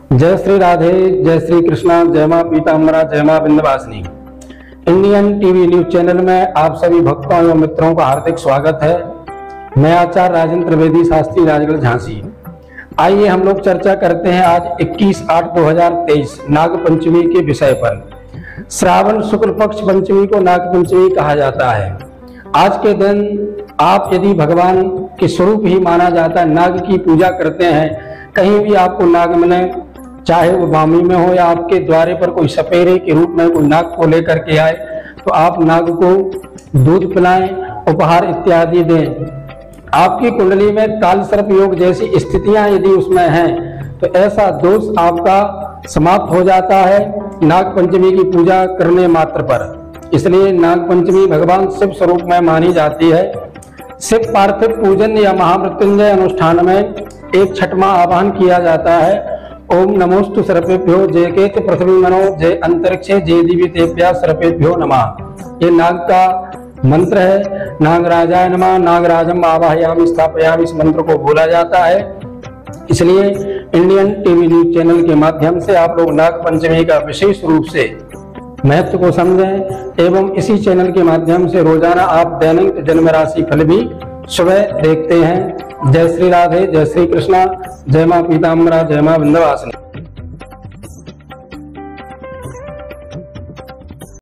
जय श्री राधे, जय श्री कृष्णा, जय मां पीताम्बरा, जय मां Vindhyavasini. Indian TV news channel में आप सभी भक्तों एवं मित्रों का हार्दिक स्वागत है। मैं आचार्य राजेंद्र त्रिवेदी, शास्त्री, राजगढ़, झांसी। आइए हम लोग चर्चा करते हैं आज 21/8/2023 नाग पंचमी के विषय पर। श्रावण शुक्ल पक्ष पंचमी को नाग पंचमी कहा जाता है। आज के दिन आप यदि भगवान के स्वरूप ही माना जाता है, नाग की पूजा करते हैं, कहीं भी आपको नाग मिले, चाहे वो वामी में हो या आपके द्वारे पर कोई सपेरे के रूप में कोई नाग को लेकर के आए, तो आप नाग को दूध पिलाएं, उपहार इत्यादि दें। आपकी कुंडली में काल सर्प योग जैसी स्थितियां यदि उसमें हैं, तो ऐसा दोष आपका समाप्त हो जाता है नाग पंचमी की पूजा करने मात्र पर। इसलिए नाग पंचमी भगवान शिव स्वरूप में मानी जाती है। शिव पार्थिव पूजन या महामृत्युंजय अनुष्ठान में एक छठवां आह्वान किया जाता है। ओम नमोस्तु सर्पेभ्यो जयकेत पृथ्वी मनो जय अंतरिक्षे जय दिव्य तेभ्यः सर्पेभ्यो नमः। ये नाग का मंत्र है। नागराजाय नमः, नागराजम आवाहयामि स्थापयामि, इस मंत्र को बोला जाता है। इसलिए इंडियन टीवी न्यूज चैनल के माध्यम से आप लोग नाग पंचमी का विशेष रूप से महत्व को समझें एवं इसी चैनल के माध्यम से रोजाना आप दैनिक जन्म राशि फल भी सुबह देखते हैं। जय श्री राधे, जय श्री कृष्णा, जय मां पीताम्बरा, जय मां विंध्यवासिनी।